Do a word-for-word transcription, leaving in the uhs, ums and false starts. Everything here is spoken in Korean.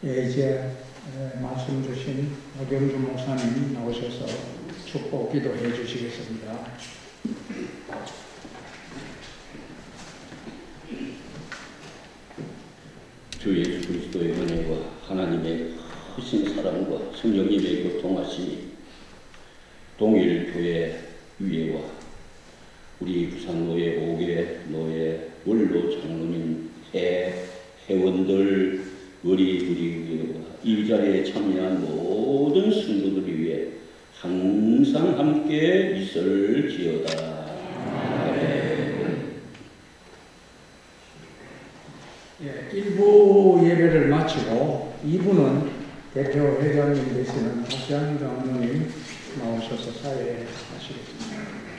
예, 이제 말씀 주신 박영주 목사님 나오셔서 축복 기도해 주시겠습니다. 주 예수 그리스도의 은혜와 하나님의 크신 사랑과 성령님의 교통하심이 동일교회 위에와 우리 부산노예 오개 노예 원로 장로님 회 회원들 우리 우리 이 자리에 참여한 모든 성도들 위해 항상 함께 있을지어다. 아멘. 예, 일 부 예배를 마치고 이 부는 대표 회장님 되시는 박장희 장로님 나오셔서 사회하시겠습니다.